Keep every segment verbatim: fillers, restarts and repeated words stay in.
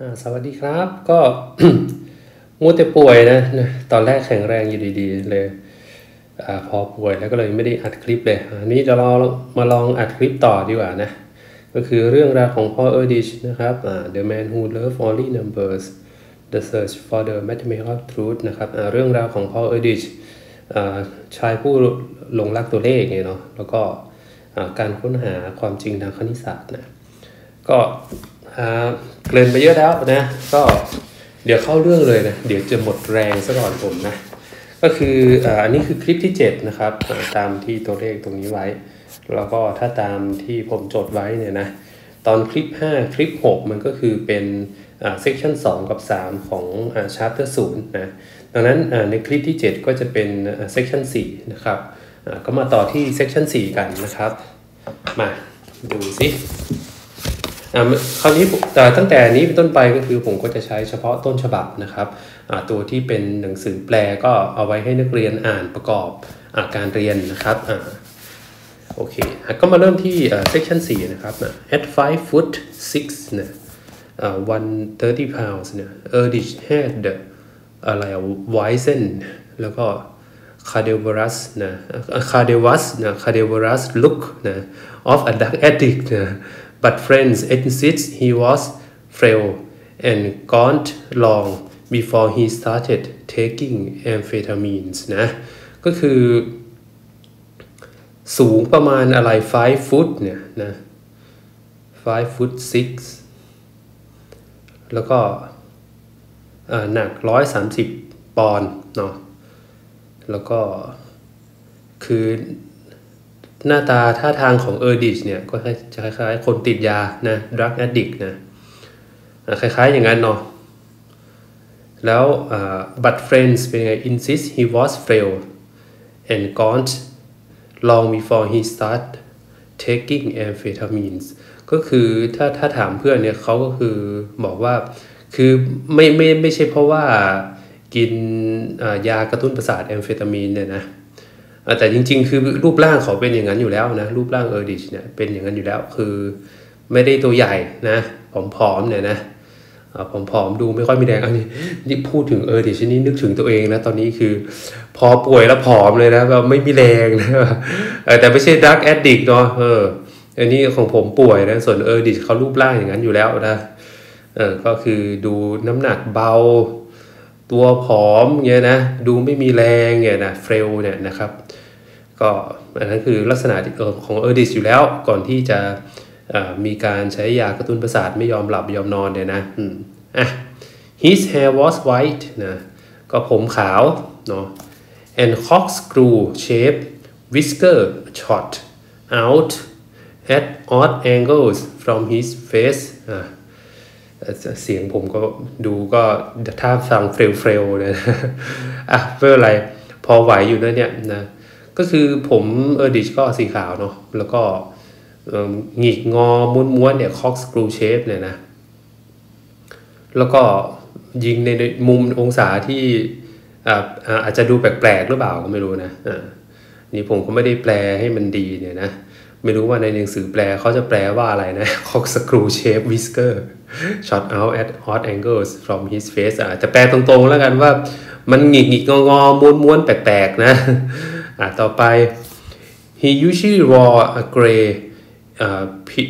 สวัสดีครับก็ มัวแต่ป่วยนะนะตอนแรกแข็งแรงอยู่ดีๆเลยอพอป่วยแล้วก็เลยไม่ได้อัดคลิปเลยอันนี้จะลองมาลองอัดคลิปต่อดีกว่านะก็คือเรื่องราวของ Paul Erdős นะครับ The Man Who Loved Only Numbers The Search for the Mathematical Truth นะครับเรื่องราวของ Paul Erdős ชายผู้หลงรักตัวเลขเนาะแล้วก็การค้นหาความจริงทางคณิตศาสตร์นะก็เกริ่นไปเยอะแล้วนะก็เดี๋ยวเข้าเรื่องเลยนะเดี๋ยวจะหมดแรงซะก่อนผมนะก็คืออันนี้คือคลิปที่เจ็ดนะครับตามที่ตัวเลขตรงนี้ไว้แล้วก็ถ้าตามที่ผมจดไว้เนี่ยนะตอนคลิปห้าคลิปหกมันก็คือเป็นเซกชันสองกับสามของ chapter ศูนย์นะดังนั้นในคลิปที่เจ็ดก็จะเป็นเซกชันสี่นะครับก็มาต่อที่เซกชันสี่กันนะครับมาดูสิคราวนี้แต่ตั้งแต่นี้เป็นต้นไปก็คือผมก็จะใช้เฉพาะต้นฉบับนะครับตัวที่เป็นหนังสือแปลก็เอาไว้ให้นักเรียนอ่านประกอบการเรียนนะครับโอเคก็มาเริ่มที่ section สี่นะครับ at five foot six นะ one thirty pounds นะ Erdős had อะไร Weizen แล้วก็ Carnivorous นะ Carnivorous นะ Carnivorous look นะ of a drug addict นะBut friends insist he was frail and gaunt long before he started taking amphetamines นะก็คือสูงประมาณอะไรfive foot เนี่ยนะfive foot sixแล้วก็หนักหนึ่งร้อยสามสิบปอนด์เนาะแล้วก็คือหน้าตาท่าทางของ Erdős เนี่ยก็จะคล้ายๆคนติดยานะ drug addict นะคล้ายๆอย่างนั้นเนาะแล้ว but friends เป็นไง insist he was frail and gaunt long before he start taking amphetamines ก็คือถ้าถ้าถามเพื่อนเนี่ยเขาก็คือบอกว่าคือไม่ไม่ไม่ใช่เพราะว่ากินยากระตุ้นประสาทแอมเฟตามีนเนี่ยนะแต่จริงๆคือรูปร่างเขาเป็นอย่างนั้นอยู่แล้วนะรูปร่าง Erdős เนี่ยเป็นอย่างนั้นอยู่แล้วคือไม่ได้ตัวใหญ่นะผอมๆเนี่ยนะผอมๆดูไม่ค่อยมีแรงอันนี้นี่พูดถึง Erdős นี่นึกถึงตัวเองนะตอนนี้คือพอป่วยแล้วผอมเลยนะแบบไม่มีแรงนะแต่ไม่ใช่ drug addict เนาะเอออันนี้ของผมป่วยนะส่วน Erdős เขารูปร่างอย่างนั้นอยู่แล้วนะเออก็คือดูน้ำหนักเบาตัวผอมเงี้ยนะดูไม่มีแรงเงี้ยนะเฟรลเนี่ยนะครับก็อันนั้นคือลักษณะของ Erdős อยู่แล้วก่อนที่จะมีการใช้ยากระตุ้นประสาทไม่ยอมหลับยอมนอนเนี่ยนะอ่ะ his hair was white นะก็ผมขาวเนาะ and corkscrew shape whisker shot out at odd angles from his face อ่ะเสียงผมก็ดูก็ถ้าฟังเฟลๆเนี่ยอ่ะเพื่ออะไรพอไหวอยู่นะเนี่ยนะก็คือผม Erdős ก็สีขาวเนาะแล้วก็หงิกงอม้วนๆเนี่ย corkscrew shape เนี่ยนะแล้วก็ยิงในมุมองศาที่อ่าอาจจะดูแปลกๆหรือเปล่าก็ไม่รู้นะอ่านี่ผมก็ไม่ได้แปลให้มันดีเนี่ยนะไม่รู้ว่าในหนังสือแปลเขาจะแปลว่าอะไรนะ corkscrew shape whisker shot out at odd angles from his face อ่ะจะแปลตรงๆแล้วกันว่ามันหงิกหงิกงองอม้วนๆแปลกๆนะอ่ะต่อไป he usually wore a gray uh,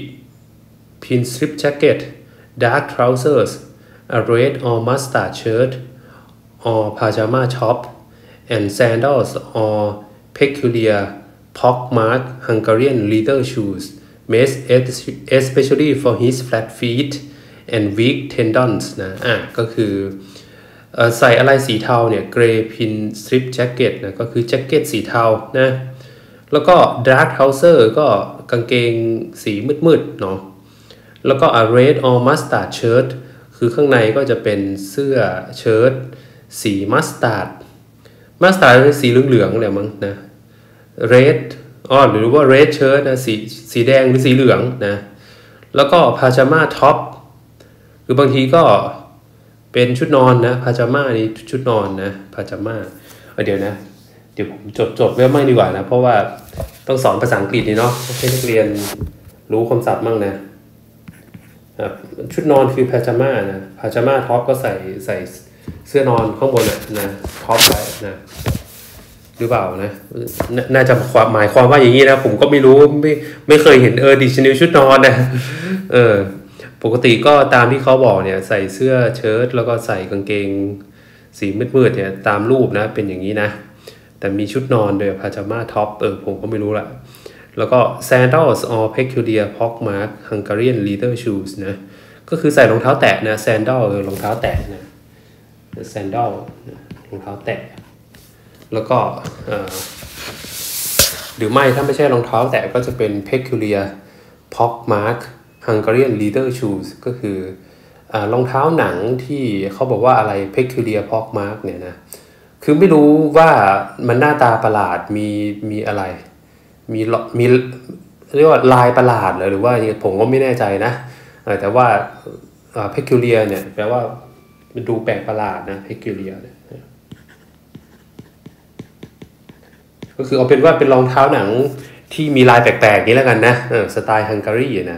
pin strip jacket dark trousers a red or mustard shirt or pajama top and sandals or peculiar pockmarked Hungarian leather shoes made especially for his flat feet and weak tendons นะอ่ะก็คือใส่อะไรสีเทาเนี่ย gray pin strip jacket นะก็คือแจ็คเก็ตสีเทานะแล้วก็ dark trouser ก็กางเกงสีมืดๆเนาะแล้วก็ a red or mustard shirt คือข้างในก็จะเป็นเสื้อเชิ้ตสีมัสตาร์ดมัสตาร์ดสีเหลืองๆเลยมั้งนะ red อ๋อหรือว่า red shirt นะสีสีแดงหรือสีเหลืองนะแล้วก็ pajama top คือบางทีก็เป็นชุดนอนนะพาจาม่านี่ชุดนอนนะพาจาม่าเดี๋ยวนะเดี๋ยวผมจดจดไว้ไม่ดีกว่านะเพราะว่าต้องสอนภาษาอังกฤษนี่เนาะให้นักเรียนรู้คำศัพท์มั่งนะชุดนอนคือพาจาม่านะพาจาม่าท็อปก็ใส่ใส่เสื้อนอนข้างบนนะนะท็อปไว้นะหรือเปล่านะน่าจะความหมายความว่าอย่างนี้นะผมก็ไม่รู้ไม่ไม่เคยเห็นเออดิชนิวชุดนอนนะเออปกติก็ตามที่เขาบอกเนี่ยใส่เสื้อเชิ้ตแล้วก็ใส่กางเกงสีมืดๆเนี่ยตามรูปนะเป็นอย่างนี้นะแต่มีชุดนอนโดยพาจาม่าท็อปเออผมก็ไม่รู้ละแล้วก็ sandals or peculiar pockmark Hungarian leather shoes นะก็คือใส่รองเท้าแตะนะ sandal คือรองเท้าแตะนะ sandal รองเท้าแตะแล้วก็หรือไม่ถ้าไม่ใช่รองเท้าแตะก็จะเป็น peculiar pockmark Hungarian leather shoes ก็คืออ่ารองเท้าหนังที่เขาบอกว่าอะไร peculiar pockmark เนี่ยนะคือไม่รู้ว่ามันหน้าตาประหลาดมีมีอะไรมีมีเรียกว่าลายประหลาดหรือว่าผมก็ไม่แน่ใจนะแต่ว่า peculiar เนี่ยแปลว่ามันดูแปลกประหลาดนะ peculiar เนี่ยก็คือเอาเป็นว่าเป็นรองเท้าหนังที่มีลายแปลกๆนี้แล้วกันนะสไตล์ฮังการีนะ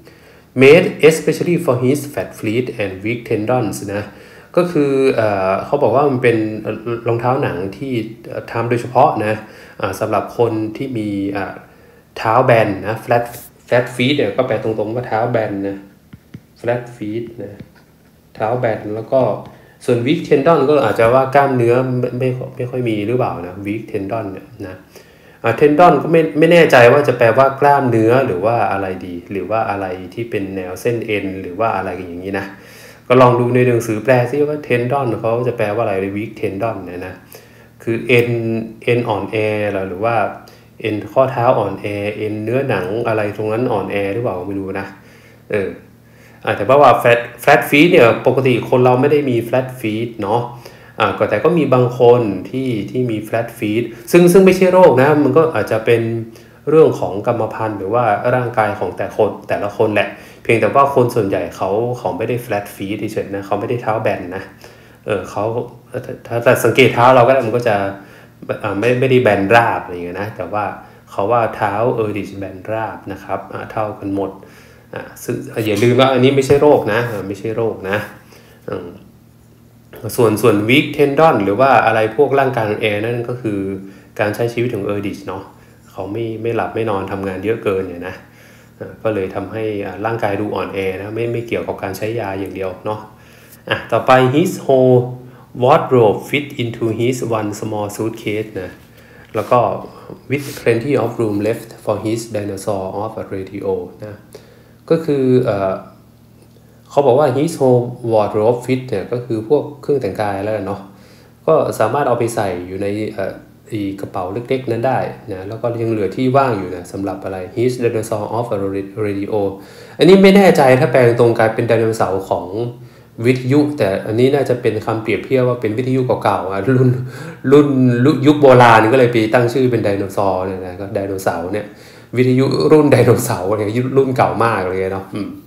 made especially for his fat feet and weak tendons นะก็คือเอ่อเขาบอกว่ามันเป็นรองเท้าหนังที่ทำโดยเฉพาะนะสำหรับคนที่มีเท้าแบนนะ flat flat feet เนี่ยก็แปลตรงๆว่าเท้าแบนนะ flat feet นะเท้าแบนแล้วก็ส่วน weak tendon ก็อาจจะว่ากล้ามเนื้อไม่ไม่ไม่ค่อยมีหรือเปล่านะ weak tendon เนี่ยนะอ่า tendon ก็ไม่ไม่แน่ใจว่าจะแปลว่ากล้ามเนื้อหรือว่าอะไรดีหรือว่าอะไรที่เป็นแนวเส้นเอ็นหรือว่าอะไรอย่างนี้นะก็ลองดูในหนังสือแปลซิว่า tendon เขาจะแปลว่าอะไร weak tendon เนี่ยนะคือเอ็นเอ็นอ่อนแอหรือว่าเอ็นข้อเท้าอ่อนแอเอ็นเนื้อหนังอะไรตรงนั้นอ่อนแอหรือเปล่าไม่รู้นะเออแต่ว่า flat flat feet เนี่ยปกติคนเราไม่ได้มี flat feet เนาะอ่าก็แต่ก็มีบางคนที่ที่มี flat feet ซึ่งซึ่งไม่ใช่โรคนะมันก็อาจจะเป็นเรื่องของกรรมพันธุ์หรือว่าร่างกายของแต่คนแต่ละคนแหละเพียงแต่ว่าคนส่วนใหญ่เขาเขาไม่ได้ flat feet เฉยๆนะเขาไม่ได้เท้าแบนนะเออเขาถ้าถ้าสังเกตเท้าเราก็ได้มันก็จะอ่าไม่ไม่ได้แบนราบอะไรอย่างเงี้ยนะแต่ว่าเขาว่าเท้าเออดิชแบนราบนะครับอ่าเท่ากันหมดอ่าซึ่งอย่าลืมว่าอันนี้ไม่ใช่โรคนะไม่ใช่โรคนะอืมส่วนส่วน weak tendon หรือว่าอะไรพวกร่างกายอ่อนแอนั่นก็คือการใช้ชีวิตของเออร์ดิชเนาะเขาไม่ไม่หลับไม่นอนทำงานเยอะเกินเนี่ยนะก็เลยทำให้ร่างกายดูอ่อนแอนะไม่ไม่เกี่ยวกับการใช้ยาอย่างเดียวเนาะอ่ะต่อไป his whole wardrobe fit into his one small suitcase นะแล้วก็ with plenty of room left for his dinosaur of a radio นะก็คือเอ่อเขาบอกว่า his whole wardrobe fit เนี่ยก็คือพวกเครื่องแต่งกายแล้วเนาะก็สามารถเอาไปใส่อยู่ในเอ่อกระเป๋าเล็กๆนั้นได้นะแล้วก็ยังเหลือที่ว่างอยู่นะสำหรับอะไร his dinosaur of a radio อันนี้ไม่แน่ใจถ้าแปลตรงกลายเป็นไดโนเสาร์ของวิทยุแต่อันนี้น่าจะเป็นคำเปรียบเทียบว่าเป็นวิทยุเก่าๆรุ่นรุ่นยุคโบราณก็เลยไปตั้งชื่อเป็นไดโนเสาร์เนี่ยนะก็ไดโนเสาร์เนี่ยวิทยุรุ่นไดโนเสาร์เนี่ยรุ่นเก่ามากเลยเนาะ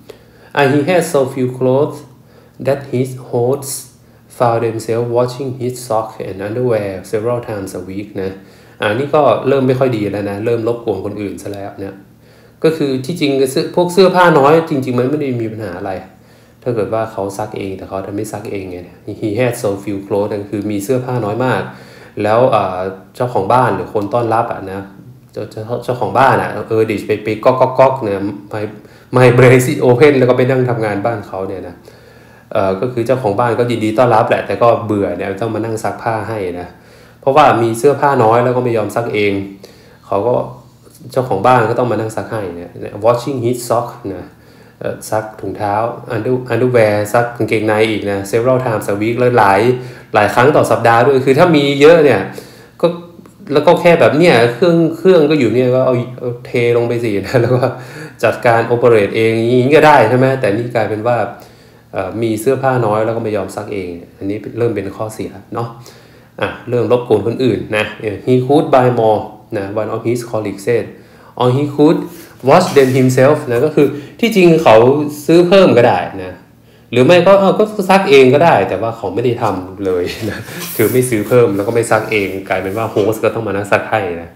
and he has so few clothes that his hosts found themselves washing his socks and underwear several times a week นะอ่านี่ก็เริ่มไม่ค่อยดีแล้วนะเริ่มรบกวนคนอื่นซะแล้วเนี่ยก็คือที่จริงพวกเสื้อผ้าน้อยจริงๆมันไม่ได้มีปัญหาอะไรถ้าเกิดว่าเขาซักเองแต่เขาทำไม่ซักเองไง he had so few clothes นั่นคือมีเสื้อผ้าน้อยมากแล้วเจ้าของบ้านหรือคนต้อนรับอ่ะนะเจ้าเจ้าของบ้านอ่ะเออดิไปไปก๊อกก๊อกก๊อกเนี่ยไม่ไม่เบรซี่โอเพนแล้วก็ไปนั่งทำงานบ้านเขาเนี่ยนะเอ่อก็คือเจ้าของบ้านก็ยินดีต้อนรับแหละแต่ก็เบื่อเนี่ยต้องมานั่งซักผ้าให้นะเพราะว่ามีเสื้อผ้าน้อยแล้วก็ไม่ยอมซักเองเขาก็เจ้าของบ้านก็ต้องมานั่งซักให้เนี่ย washing his sock นะซักถุงเท้า under underwear ซักกางเกงในอีกนะ several times a week แล้วหลายหลายครั้งต่อสัปดาห์ด้วยคือถ้ามีเยอะเนี่ยก็แล้วก็แค่แบบเนี่ยเครื่องเครื่องก็อยู่เนี่ยก็เอาเอาเทลงไปสินะแล้วก็จัดการ operate เองอย่างนี้ก็ได้ใช่ไหมแต่นี่กลายเป็นว่ามีเสื้อผ้าน้อยแล้วก็ไม่ยอมซักเองอันนี้เริ่มเป็นข้อเสียเนาะอ่ะเริ่มรบกวนคนอื่นนะ he could buy more นะ one of his colleagues said or he could wash them himself นะก็คือที่จริงเขาซื้อเพิ่มก็ได้นะหรือไม่ก็เออก็ซักเองก็ได้แต่ว่าเขาไม่ได้ทำเลยนะคือไม่ซื้อเพิ่มแล้วก็ไม่ซักเองกลายเป็นว่าโฮสต์ก็ต้องมานั่งซักให้นะ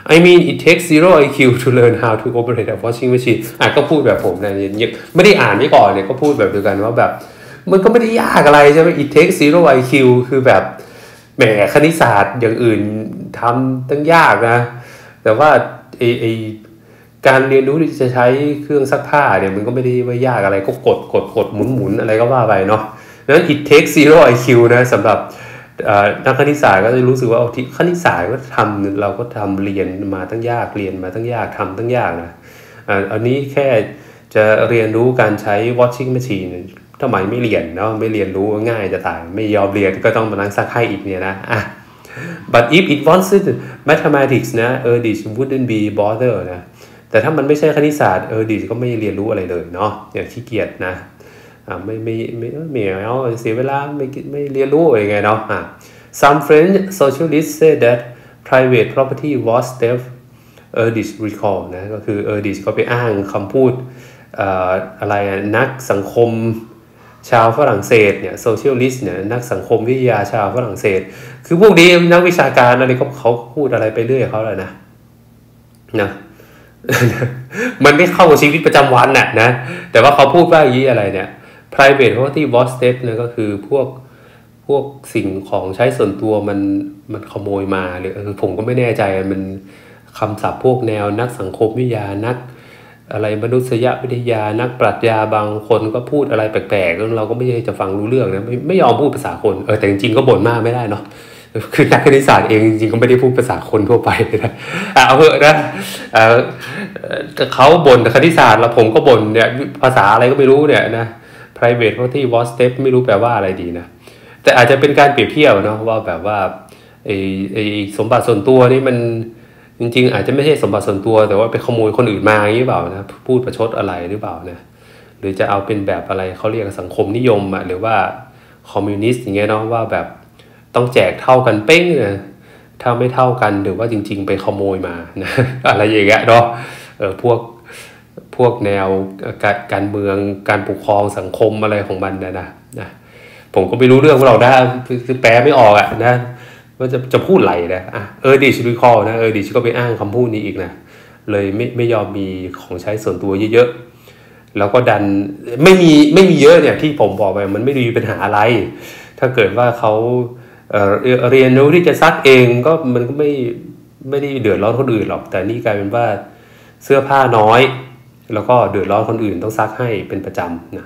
I mean it takes zero ไอ คิว to learn how to operate a washing machine อ่ะก็พูดแบบผมนะยังไม่ได้อ่านไว้ก่อนเนี่ยก็พูดแบบเดียวกันว่าแบบมันก็ไม่ได้ยากอะไรใช่ไหม it takes zero ไอ คิว คือแบบแหมคณิตศาสตร์อย่างอื่นทำตั้งยากนะแต่ว่าไอไอการเรียนรู้ที่จะใช้เครื่องซักผ้าเนี่ยมันก็ไม่ได้ว่ายากอะไรก็กดกดกดหมุนหมุนอะไรก็ว่าไปเนาะนั้น it takes zero ไอ คิว นะสำหรับนักคณิตศาสตร์ก็จะรู้สึกว่าคณิตศาสตร์ก็ทำเราก็ทำเรียนมาตั้งยากเรียนมาตั้งยากทำตั้งยากนะอันนี้แค่จะเรียนรู้การใช้ washing machine ทำไมไม่เรียนเนาะไม่เรียนรู้ง่ายจะตายไม่ยอมเรียนก็ต้องมานั่งซักให้อีกเนี่ยนะอ่ะ but if it wasn't mathematics นะ Erdős wouldn't be bother นะแต่ถ้ามันไม่ใช่คณิตศาสตร์ Erdős ก็ไม่เรียนรู้อะไรเลยเนาะอย่างขี้เกียจนะอ่าไม่ไม่ไม่ไม่เอาเสียเวลาไม่ไม่เรียนรู้อะไรไงเนาะอ่ะ some French socialists say that private property was theft Erdős recall นะก็คือ Erdős ก็ไปอ้างคำพูดอ่าอะไรนักสังคมชาวฝรั่งเศสเนี่ย socialist เนี่ยนักสังคมวิทยาชาวฝรั่งเศสคือพวกนี้นักวิชาการอะไรเขาเขาพูดอะไรไปเรื่อยเขาเลยนะนะมันไม่เข้ากับชีวิตประจำวันน่ะนะแต่ว่าเขาพูดว่าอย่างนี้อะไรเนี่ย private property was theft เนี่ยก็คือพวกพวกสิ่งของใช้ส่วนตัวมันมันขโมยมาหรือผมก็ไม่แน่ใจมันคำศัพท์พวกแนวนักสังคมวิทยานักอะไรมนุษยวิทยานักปรัชญาบางคนก็พูดอะไรแปลกๆเราก็ไม่ใช่จะฟังรู้เรื่องนะไม่ไม่ยอมพูดภาษาคนเออแต่จริงๆก็บ่นมากไม่ได้เนาะคือนักคณิตศาสตร์เองจริงๆก็ไม่ได้พูดภาษาคนทั่วไปนะเอาเถอะนะเออเขาบ่นคณิตศาสตร์แล้วผมก็บ่นเนี่ยภาษาอะไรก็ไม่รู้เนี่ยนะ private property was theft ไม่รู้แปลว่าอะไรดีนะแต่อาจจะเป็นการเปรียบเทียบเนาะว่าแบบว่าไอ้ไอ้สมบัติส่วนตัวนี่มันจริงๆอาจจะไม่ใช่สมบัติส่วนตัวแต่ว่าไปขโมยคนอื่นมาอย่างนี้เปล่านะพูดประชดอะไรหรือเปล่านะหรือจะเอาเป็นแบบอะไรเขาเรียกสังคมนิยมอ่ะหรือว่าคอมมิวนิสต์อย่างเงี้ยเนาะว่าแบบต้องแจกเท่ากันเป้งนะถ้าไม่เท่ากันหรือว่าจริงๆไปขโมยมานะอะไรอย่างเงี้ยเนาะเออพวกพวกแนวการการเมืองการปกครองสังคมอะไรของมันนะนะนะผมก็ไม่รู้เรื่องของเราได้คือแปลไม่ออกอ่ะนะว่าจะจะพูดอะไรนะอ่ะเออดิชรีคอลนะเออดิชก็ไปอ้างคำพูดนี้อีกนะเลยไม่ไม่ยอมมีของใช้ส่วนตัวเยอะๆแล้วก็ดันไม่มีไม่มีเยอะเนี่ยที่ผมบอกไปมันไม่ได้มีปัญหาอะไรถ้าเกิดว่าเขาเอ่อเรียนรู้ที่จะซักเองก็มันก็ไม่ไม่ได้เดือดร้อนคนอื่นหรอกแต่นี่กลายเป็นว่าเสื้อผ้าน้อยแล้วก็เดือดร้อนคนอื่นต้องซักให้เป็นประจำนะ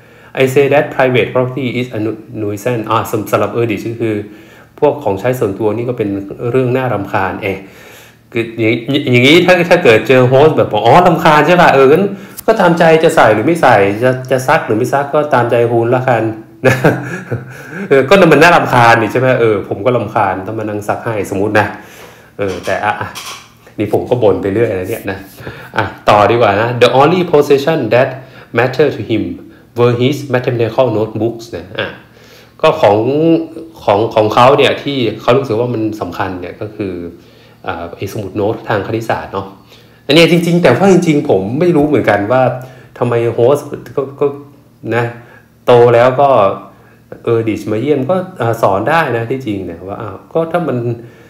I say that private property is a nuisance อ่าสำหรับเออดิชก็คือพวกของใช้ส่วนตัวนี่ก็เป็นเรื่องน่ารำคาญเองคืออย่างอย่างนี้ถ้าถ้าเกิดเจอโฮสต์แบบอ๋อรำคาญใช่ป่ะเอองั้นก็ตามใจจะใส่หรือไม่ใส่จะจะซักหรือไม่ซักก็ตามใจคุณละกันนะเออก็มันน่ารำคาญนี่ใช่ไหมเออผมก็รำคาญต้องมานั่งซักให้สมมุตินะเออแต่อ่ะนี่ผมก็บ่นไปเรื่อยอะไรเนี่ยนะอ่ะต่อดีกว่านะ the only possession that mattered to him were his mathematical notebooks นะอ่ะก็ของของของเขาเนี่ยที่เขารู้สึกว่ามันสำคัญเนี่ยก็คืออ่าไอ้สมุดโน้ตทางคณิตศาสตร์เนาะอันนี้จริงๆแต่ว่าจริงๆผมไม่รู้เหมือนกันว่าทำไมโฮสต์ก็ก็นะโตแล้วก็เออดิชมาเยี่ยมก็สอนได้นะที่จริงเนี่ยว่าอ้าวก็ถ้ามัน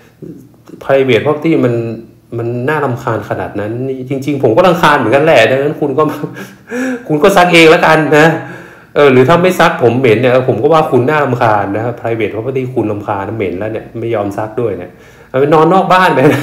private property มันมันน่ารำคาญขนาดนั้นจริงๆผมก็รำคาญเหมือนกันแหละดังนั้นคุณก็คุณก็ซักเองแล้วกันนะเออหรือถ้าไม่ซักผมเหม็นเนี่ยผมก็ว่าคุณน่ารำคาญนะ private property คุณรำคาญเหม็นแล้วเนี่ยไม่ยอมซักด้วยเนี่ยเอาไปนอนนอกบ้านไปนะ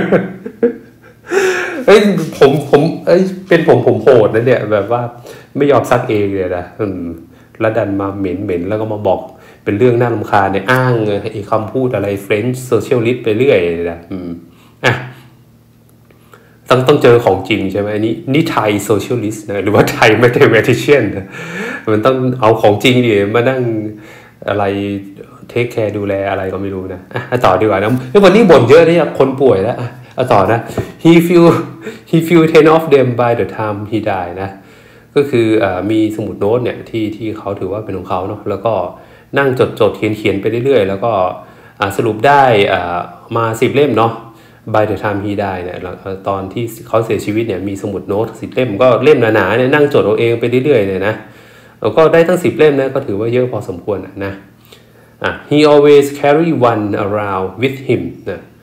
เอ้ยผมผมเอ้ยเป็นผมผมโหดนะเนี่ยแบบว่าไม่ยอมซักเองเลยนะอืมแล้วดันมาเหม็นเหม็นแล้วก็มาบอกเป็นเรื่องน่ารำคาญเนี่ยอ้างไอ้คำพูดอะไร French socialist ไปเรื่อยเลยนะอืมอ่ะต้องต้องเจอของจริงใช่ไหมนี่นี่ไทย socialist นะหรือว่าไทย mathematician นะมันต้องเอาของจริงดิมานั่งอะไรเทคแคร์ดูแลอะไรก็ไม่รู้นะอ่ะต่อดีกว่านะวันนี้บ่นเยอะเนี่ยคนป่วยแล้วอ่ะต่อนะ he feel he feel ten of them by the time he died นะก็คืออ่ามีสมุดโน้ตเนี่ยที่ที่เขาถือว่าเป็นของเขาเนาะแล้วก็นั่งจดจดเขียนเขียนไปเรื่อยๆแล้วก็อ่าสรุปได้อ่ามาสิบเล่มเนาะ by the time he died เนี่ยตอนที่เขาเสียชีวิตเนี่ยมีสมุดโน้ตสิบเล่มก็เล่มหนาๆเนี่ยนั่งจดเอาเองไปเรื่อยๆเนี่ยนะแล้วก็ได้ทั้งสิบเล่มนะก็ถือว่าเยอะพอสมควรนะอ่ะ he always carry one around with him นะ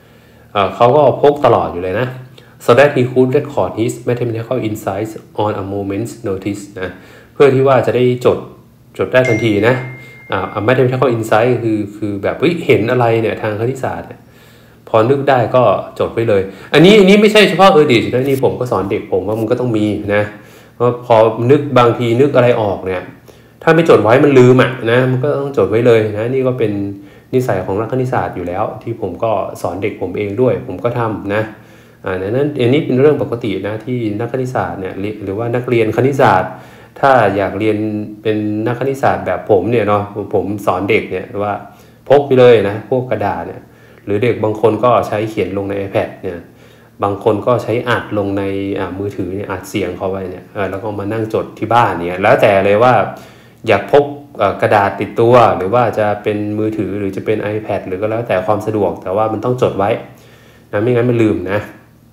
เขาก็พกตลอดอยู่เลยนะ so that he could record his mathematical insights on a moment's notice นะเพื่อที่ว่าจะได้จดจดได้ทันทีนะอ่า mathematical insight คือคือแบบเห็นอะไรเนี่ยทางคณิตศาสตร์เนี่ยพอนึกได้ก็จดไว้เลยอันนี้อันนี้ไม่ใช่เฉพาะเออร์ดิชนะนี่ผมก็สอนเด็กผมว่ามันก็ต้องมีนะเพราะพอนึกบางทีนึกอะไรออกเนี่ยถ้าไม่จดไว้มันลืมอ่ะนะมันก็ต้องจดไว้เลยนะนี่ก็เป็นนิสัยของนักคณิตศาสตร์อยู่แล้วที่ผมก็สอนเด็กผมเองด้วยผมก็ทำนะอ่านั้นอันนี้เป็นเรื่องปกตินะที่นักคณิตศาสตร์เนี่ยหรือว่านักเรียนคณิตศาสตร์ถ้าอยากเรียนเป็นนักคณิตศาสตร์แบบผมเนี่ยเนาะผมสอนเด็กเนี่ยว่าพกไปเลยนะพวกกระดาษเนี่ยหรือเด็กบางคนก็ใช้เขียนลงใน iPad เนี่ยบางคนก็ใช้อัดลงในมือถือเนี่ยอัดเสียงเข้าไปเนี่ยแล้วก็มานั่งจดที่บ้านเนี่ยแล้วแต่เลยว่าอยากพกกระดาษติดตัวหรือว่าจะเป็นมือถือหรือจะเป็น iPad หรือก็แล้วแต่ความสะดวกแต่ว่ามันต้องจดไว้นะไม่งั้นมันลืมนะ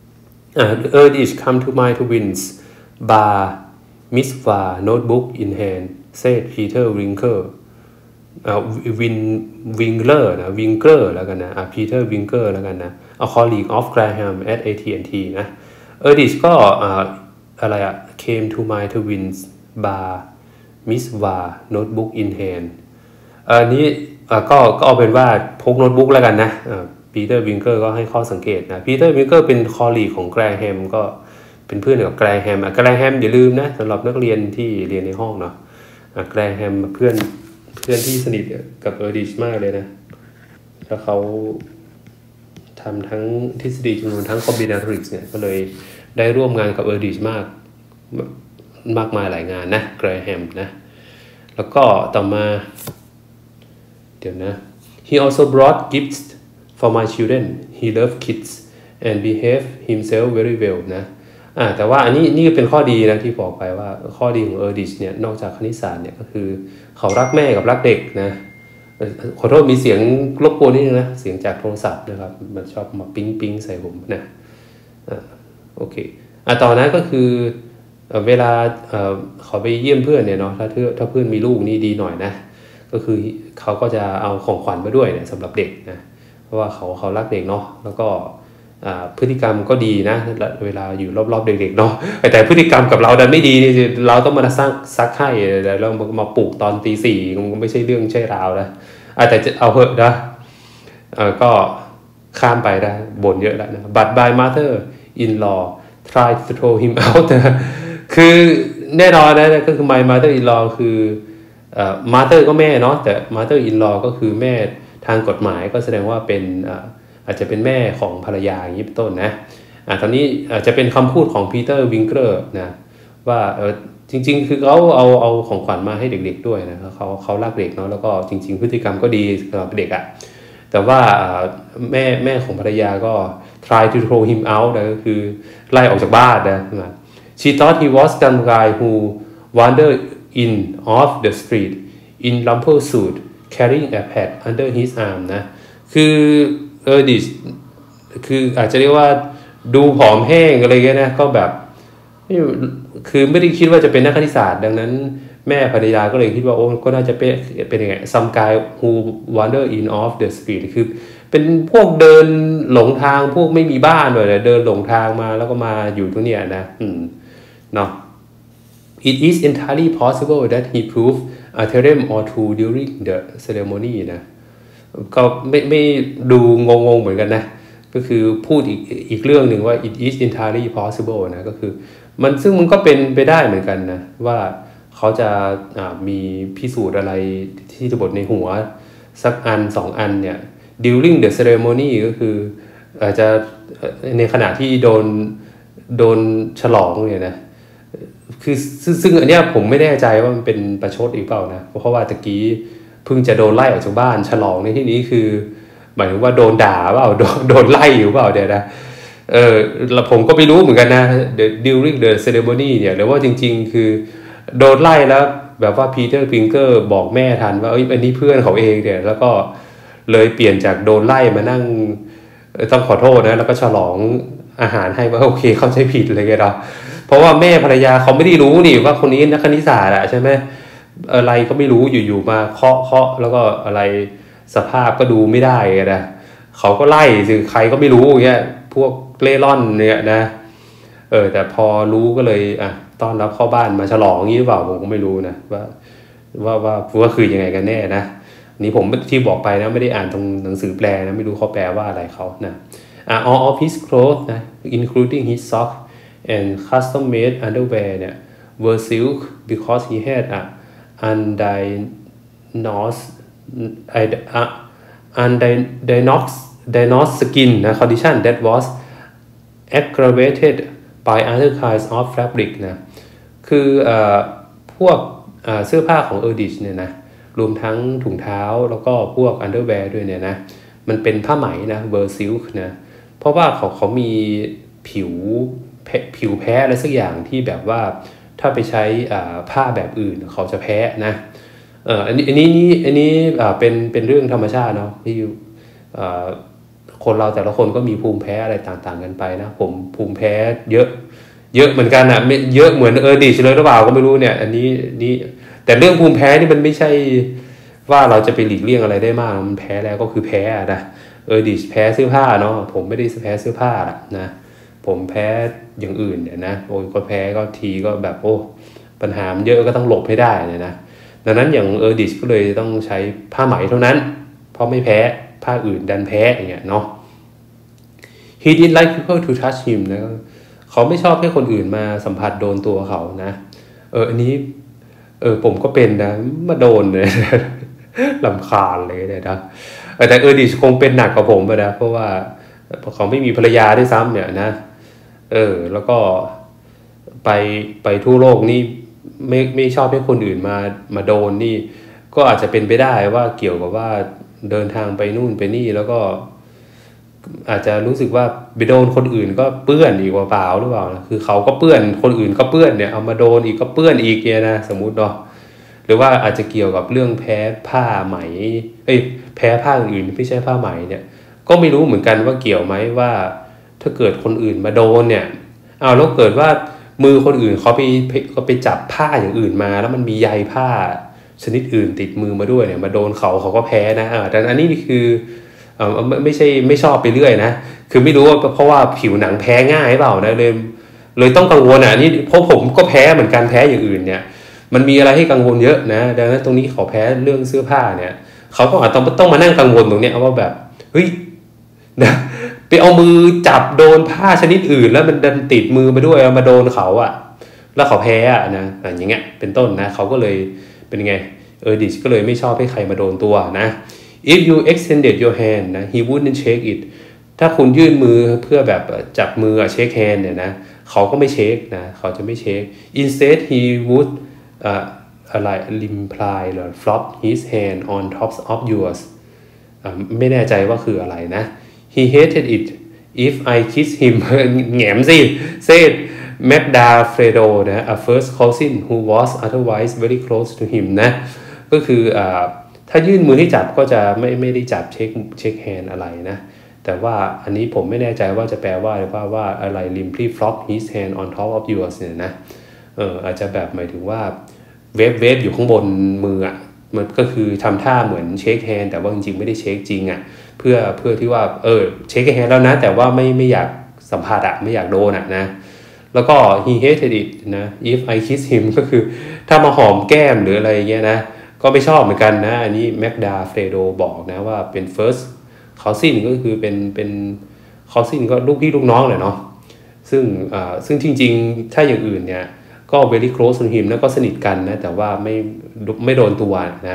uh, Erdich come to mind to wins bar mitzvah notebook in hand said Peter Winkler อ่าวินวิงเลอร์นะวิงเกอร์แล้วกันนะอ่าพีเตอร์วิงเกอร์แล้วกันนะ a colleague of Graham at เอ ที แอนด์ ที นะ Erdich ก็อ่าอะไรอะ came to mind to wins bar mitzvah notebook in hand อันนี้ก็ก็เอาเป็นว่าพกโน้ตบุ๊กแล้วกันนะปีเตอร์วิงเกอร์ก็ให้ข้อสังเกตนะปีเตอร์วิงเกอร์เป็นคอลลีกของแกรแฮมก็เป็นเพื่อนกับแกรแฮมแกรแฮมอย่าลืมนะสำหรับนักเรียนที่เรียนในห้องเนาะแกรแฮมเพื่อนเพื่อนที่สนิทกับเออร์ดิชมากเลยนะแล้วเขาทำทั้งทฤษฎีคำนวณทั้งคอมบินาทริกส์เนี่ยก็เลยได้ร่วมงานกับเออร์ดิชมากมากมายหลายงานนะแกรแฮมนะแล้วก็ต่อมาเดี๋ยวนะ he also brought gifts for my children he loved kids and behave himself very well นะอ่าแต่ว่าอันนี้นี่เป็นข้อดีนะที่บอกไปว่าข้อดีของเออร์ดิชเนี่ยนอกจากคณิตศาสตร์เนี่ยก็คือเขารักแม่กับรักเด็กนะขอโทษมีเสียงรบกวนนิดนึงนะเสียงจากโทรศัพท์นะครับมันชอบมาปิ๊งปิ๊งใส่ผมนะอ่าโอเคอ่ะต่อนะก็คือเวลาเอ่อเขาไปเยี่ยมเพื่อนเนี่ยเนาะถ้าถ้าเพื่อนมีลูกนี่ดีหน่อยนะก็คือเขาก็จะเอาของขวัญมาด้วยเนี่ยสำหรับเด็กนะเพราะว่าเขาเขารักเด็กเนาะแล้วก็พฤติกรรมก็ดีนะเวลาอยู่รอบๆเด็กๆเนาะแต่พฤติกรรมกับเราดันไม่ดีเราต้องมาสร้างซักให้แล้วมาปลูกตอนตีสี่มันไม่ใช่เรื่องใช่ราวนะแต่จะเอาเหอะนะก็ข้ามไปได้บ่นเยอะแล้วนะ but by mother in law try to throw him out คือแน่นอนนะก็คือ my mother in law คือ mother ก็แม่เนาะแต่ mother in law ก็คือแม่ทางกฎหมายก็แสดงว่าเป็นอาจจะเป็นแม่ของภรรยาอย่างนี้เป็นต้นนะอ่าตอนนี้อาจจะเป็นคำพูดของปีเตอร์วิงเกอร์นะว่าเออจริงๆคือเขาเอาเอาของขวัญมาให้เด็กๆด้วยนะเขาเขารักเด็กเนาะแล้วก็จริงๆพฤติกรรมก็ดีสำหรับเด็กอะแต่ว่าแม่แม่ของภรรยาก็ try to throw him out นะก็คือไล่ออกจากบ้านนะ she thought he was some guy who wandered in off the street in lumber suit carrying a pad under his arm นะคือเออดิคืออาจจะเรียกว่าดูผอมแห้งอะไรเงี้ยนะก็แบบคือไม่ได้คิดว่าจะเป็นนักคณิตศาสตร์ดังนั้นแม่ภรรยาก็เลยคิดว่าโอ้ก็น่าจะเป็นเป็นยังไง some guy who wander in off the street คือเป็นพวกเดินหลงทางพวกไม่มีบ้านเลยเดินหลงทางมาแล้วก็มาอยู่ตรงเนี้ยนะอืมเนาะ it is entirely possible that he proved a theorem or two during the ceremony นะก็ไม่ไม่ดูงงๆเหมือนกันนะก็คือพูดอีกอีกเรื่องหนึ่งว่า it is entirely possible นะก็คือมันซึ่งมันก็เป็นไปได้เหมือนกันนะว่าเขาจะมีพิสูจน์อะไรที่จะบทในหัวสักอันสองอันเนี่ย during the ceremony ก็คืออาจจะในขณะที่โดนโดนฉลองเนี่ยนะคือซึ่งอันเนี้ยผมไม่แน่ใจว่ามันเป็นประชดอีกเปล่านะเพราะว่าตะกี้เพิ่งจะโดนไล่ออกจากบ้านฉลองในที่นี้คือหมายถึงว่าโดนด่าเปล่าโดนโดนไล่อยู่เปล่าเดี๋ยวนะเออแล้วผมก็ไม่รู้เหมือนกันนะ during the ceremony เนี่ยหรือว่าจริงๆคือโดนไล่แล้วแบบว่าพีเตอร์พิงเกอร์บอกแม่ทันว่าเอ้ยอันนี้เพื่อนเขาเองเนี่ยแล้วก็เลยเปลี่ยนจากโดนไล่มานั่งต้องขอโทษนะแล้วก็ฉลองอาหารให้ว่าโอเคเข้าใจผิดอะไรเงี้ยเนาะเพราะว่าแม่ภรรยาเขาไม่ได้รู้นี่ว่าคนนี้นักคณิตศาสตร์อะใช่ไหมอะไรก็ไม่รู้อยู่ๆมาเคาะเคาะแล้วก็อะไรสภาพก็ดูไม่ได้นะเขาก็ไล่คือใครก็ไม่รู้เงี้ยพวกเล่ร่อนเนี่ยนะเออแต่พอรู้ก็เลยอ่ะต้อนรับเข้าบ้านมาฉลองงี้หรือเปล่าผมก็ไม่รู้นะว่าว่าว่าว่าคือยังไงกันแน่นะนี่ผมที่บอกไปนะไม่ได้อ่านตรงหนังสือแปลนะไม่รู้เขาแปลว่าอะไรเขานะอ่ะ all of his clothes นะ including his socks and custom made underwear เนี่ย were silk because he had a undiagnosed undiagnosed diagnosed skin นะ condition that was aggravated by other kinds of fabric นะคือเอ่อพวกเอ่อเสื้อผ้าของ Erdich เนี่ยนะรวมทั้งถุงเท้าแล้วก็พวก underwear ด้วยเนี่ยนะมันเป็นผ้าไหมนะ ver silk นะเพราะว่าเขาเขามีผิวผิวแพ้อะไรสักอย่างที่แบบว่าถ้าไปใช้ผ้าแบบอื่นเขาจะแพ้นะเอ่ออันนี้อันนี้อันนี้เป็นเป็นเรื่องธรรมชาติเนาะที่คนเราแต่ละคนก็มีภูมิแพ้อะไรต่างๆกันไปนะผมภูมิแพ้เยอะเยอะเหมือนกันอ่ะไม่เยอะเหมือนเออดิชเลยหรือเปล่าก็ไม่รู้เนี่ยอันนี้นี่แต่เรื่องภูมิแพ้นี่มันไม่ใช่ว่าเราจะไปหลีกเลี่ยงอะไรได้มากมันแพ้แล้วก็คือแพ้นะเออดิชแพ้เสื้อผ้าเนาะผมไม่ได้แพ้เสื้อผ้านะผมแพ้อย่างอื่นเนี่ยนะโอ้ยก็แพ้ก็ทีก็แบบโอ้ปัญหามันเยอะก็ต้องหลบให้ได้เนี่ยนะดังนั้นอย่างเออดิชก็เลยต้องใช้ผ้าไหมเท่านั้นเพราะไม่แพ้ผ้าอื่นดันแพ้อย่างเงี้ยเนาะ he didn't like people to touch him นะเขาไม่ชอบให้คนอื่นมาสัมผัสโดนตัวเขานะเอออันนี้เออผมก็เป็นนะมาโดนเลยลำคาญเลยเนี่ยนะแต่เออดิชคงเป็นหนักกว่าผมนะเพราะว่าเขาไม่มีภรรยาด้วยซ้ำเนี่ยนะเออแล้วก็ไปไปทั่วโลกนี่ไม่ไม่ชอบให้คนอื่นมามาโดนนี่ก็อาจจะเป็นไปได้ว่าเกี่ยวกับว่าเดินทางไปนู่นไปนี่แล้วก็อาจจะรู้สึกว่าไปโดนคนอื่นก็เปื้อนอีกว่าเปล่าหรือเปล่าคือเขาก็เปื้อนคนอื่นก็เปื้อนเนี่ยเอามาโดนอีกก็เปื้อนอีกเนี่ยนะสมมุติเนาะหรือว่าอาจจะเกี่ยวกับเรื่องแพ้ผ้าไหมเอ้ยแพ้ผ้าอื่นไม่ใช่ผ้าไหมเนี่ยก็ไม่รู้เหมือนกันว่าเกี่ยวไหมว่าถ้าเกิดคนอื่นมาโดนเนี่ยเอาแล้วเกิดว่ามือคนอื่นเขาไปเขาไปจับผ้าอย่างอื่นมาแล้วมันมีใยผ้าชนิดอื่นติดมือมาด้วยเนี่ยมาโดนเขาเขาก็แพ้นะอ่าแต่อันนี้คือเออไม่ไม่ใช่ไม่ชอบไปเรื่อยนะคือไม่รู้ว่าเพราะว่าผิวหนังแพ้ง่ายเปล่านะเลยเลยต้องกังวลอ่ะนี่เพราะผมก็แพ้เหมือนกันแพ้อย่างอื่นเนี่ยมันมีอะไรให้กังวลเยอะนะดังนั้นตรงนี้เขาแพ้เรื่องเสื้อผ้าเนี่ยเขาก็อาจต้องต้องมานั่งกังวลตรงเนี้ยว่าแบบเฮ้ยนะไปเอามือจับโดนผ้าชนิดอื่นแล้วมันดันติดมือมาด้วยเอามาโดนเขาอ่ะแล้วเขาแพ้อ่ะนะอย่างเงี้ยเป็นต้นนะเขาก็เลยเป็นไงเออดิชก็เลยไม่ชอบให้ใครมาโดนตัวนะ if you extended your hand นะ he wouldn't shake it ถ้าคุณยื่นมือเพื่อแบบจับมือ shake hand เนี่ยนะเขาก็ไม่เช็คนะเขาจะไม่เช็ค instead he would อ่าอะไร imply หรือ flop his hand on top of yours อ่าไม่แน่ใจว่าคืออะไรนะ he hated it if I kiss him แหงมสิ said Magda Fredo นะ a first cousin who was otherwise very close to him นะก็คืออ่าถ้ายื่นมือที่จับก็จะไม่ไม่ได้จับเช็คเช็คแฮนด์อะไรนะแต่ว่าอันนี้ผมไม่แน่ใจว่าจะแปลว่าหรือว่าว่าอะไร limply flop his hand on top of yours เนี่ยนะเอออาจจะแบบหมายถึงว่าเวฟเวฟอยู่ข้างบนมืออ่ะมันก็คือทำท่าเหมือนเช็คแฮนด์แต่ว่าจริงๆไม่ได้เช็คจริงอ่ะเพื่อเพื่อที่ว่าเออเช็คแฮนด์แล้วนะแต่ว่าไม่ไม่อยากสัมผัสอ่ะไม่อยากโดนอ่ะนะแล้วก็ he hated it นะ if I kiss him ก็คือถ้ามาหอมแก้มหรืออะไรเงี้ยนะก็ไม่ชอบเหมือนกันนะอันนี้แมกดาเฟรโดบอกนะว่าเป็น first cousin ก็คือเป็นเป็น cousin ก็ลูกพี่ลูกน้องแหละเนาะซึ่งอ่าซึ่งจริงๆถ้าอย่างอื่นเนี่ยก็ very close to him นะก็สนิทกันนะแต่ว่าไม่ไม่โดนตัวนะ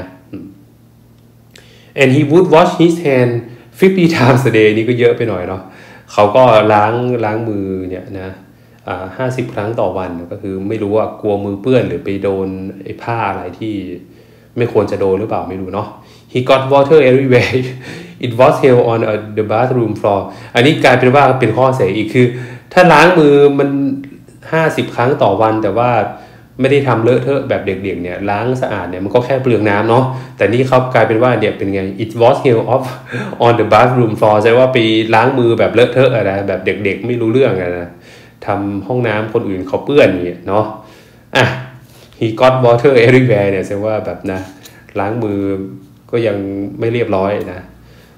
and he would wash his hand fifty times a day นี่ก็เยอะไปหน่อยเนาะเขาก็ล้างล้างมือเนี่ยนะอ่าห้าสิบครั้งต่อวันก็คือไม่รู้ว่ากลัวมือเปื้อนหรือไปโดนไอ้ผ้าอะไรที่ไม่ควรจะโดนหรือเปล่าไม่รู้เนาะ he got water everywhere it was hell on a, the bathroom floor อันนี้กลายเป็นว่าเป็นข้อเสียอีกคือถ้าล้างมือมันห้าสิบครั้งต่อวันแต่ว่าไม่ได้ทำเลอะเทอะแบบเด็กๆเนี่ยล้างสะอาดเนี่ยมันก็แค่เปลืองน้ำเนาะแต่นี่เขากลายเป็นว่าเนี่ยเป็นไง it was hell off on the bathroom floor แปลว่าไปล้างมือแบบเลอะเทอะอะไรแบบเด็กๆไม่รู้เรื่องอะนะทำห้องน้ำคนอื่นเขาเปื้อนอย่างเงี้ยเนาะอ่ะhe got water everywhere เนี่ยแสดงว่าแบบนะล้างมือก็ยังไม่เรียบร้อยนะ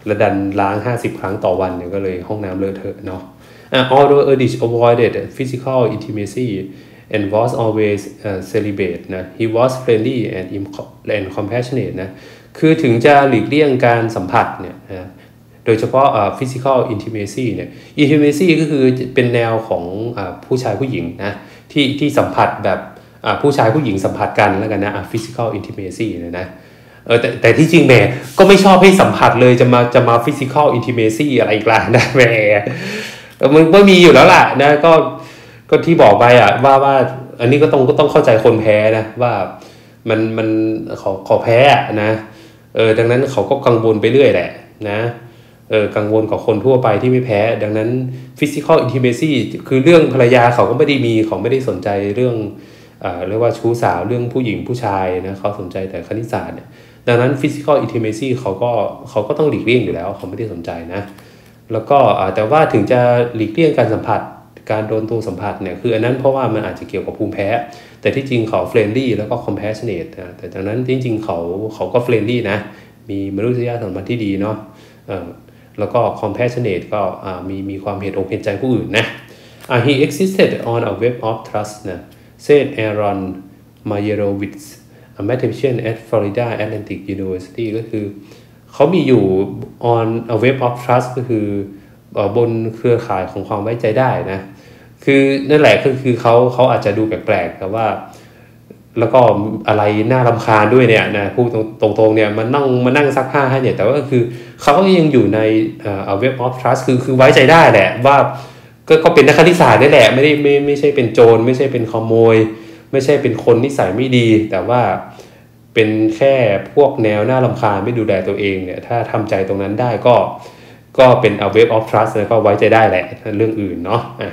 และดันล้างห้าสิบครั้งต่อวันเนี่ยก็เลยห้องน้ำเลอะเทอะเนาะ uh, although Erdich avoided physical intimacy and was always uh, celibate นะ he was friendly and, and compassionate นะคือถึงจะหลีกเลี่ยงการสัมผัสเนี่ยนะโดยเฉพาะ uh, physical intimacy เนี่ย intimacy ก็คือเป็นแนวของ uh, ผู้ชายผู้หญิงนะที่ที่สัมผัสแบบผู้ชายผู้หญิงสัมผัสกันแล้วกันนะ physical intimacy เนี่ยนะเออแต่แต่ที่จริงแม่ก็ไม่ชอบให้สัมผัสเลยจะมาจะมา physical intimacy อะไรอีกล่ะนะแม่มันก็มีอยู่แล้วล่ะนะก็ก็ที่บอกไปอ่ะว่าว่าอันนี้ก็ต้องก็ต้องเข้าใจคนแพ้นะว่ามันมันเขาเขาแพ้นะเออดังนั้นเขาก็กังวลไปเรื่อยแหละนะเออกังวลกับคนทั่วไปที่ไม่แพ้ดังนั้น physical intimacy คือเรื่องภรรยาเขาก็ไม่ได้มีเขาไม่ได้สนใจเรื่องอ่าเรียกว่าชู้สาวเรื่องผู้หญิงผู้ชายนะเขาสนใจแต่คณิตศาสตร์เนี่ยดังนั้น physical intimacy เขาก็เขาก็ต้องหลีกเลี่ยงอยู่แล้วเขาไม่ได้สนใจนะแล้วก็แต่ว่าถึงจะหลีกเลี่ยงการสัมผัสการโดนตัวสัมผัสเนี่ยคืออันนั้นเพราะว่ามันอาจจะเกี่ยวกับภูมิแพ้แต่ที่จริงเขา friendly แล้วก็ compassionate นะแต่ดังนั้นจริงๆเขาเขาก็ friendly นะมีมนุษยสัมพันธ์ที่ดีเนาะเออแล้วก็ compassionate ก็มีมีความเห็นอกเห็นใจผู้อื่นนะ uh, he existed on a web of trust นะ said Aaron Meyerowitz a mathematician at Florida Atlantic University ก็คือเขามีอยู่ on a web of trust ก็คือบนเครือข่ายของความไว้ใจได้นะคือนั่นแหละก็คือเขาเขาอาจจะดูแปลกๆแต่ว่าแล้วก็อะไรน่ารำคาญด้วยเนี่ยนะพูดตรงๆเนี่ยมันนั่งมานั่งซักผ้าให้เนี่ยแต่ว่าคือเขาก็ยังอยู่ในเอ่อ web of trust คือคือไว้ใจได้แหละว่าก็ก็เป็นนักคณิตศาสตร์นี่แหละไม่ได้ไม่ไม่ใช่เป็นโจรไม่ใช่เป็นขโมยไม่ใช่เป็นคนนิสัยไม่ดีแต่ว่าเป็นแค่พวกแนวน่ารำคาญไม่ดูแลตัวเองเนี่ยถ้าทำใจตรงนั้นได้ก็ก็เป็น a web of trust แล้วก็ไว้ใจได้แหละเรื่องอื่นเนาะอ่ะ